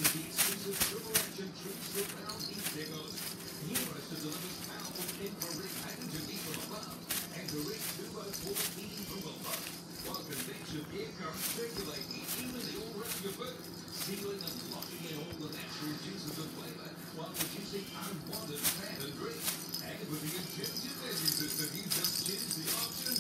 is the exclusive triple action true surround heat tickles. Numerous to deliver powerful infrared packaging heat from above and direct 204 heating from below, while convection air current circulate heat evenly all around your boot, sealing and locking in all the natural juices of flavor while reducing unwanted fat and grease. And with the intelligent energy system, you just choose the option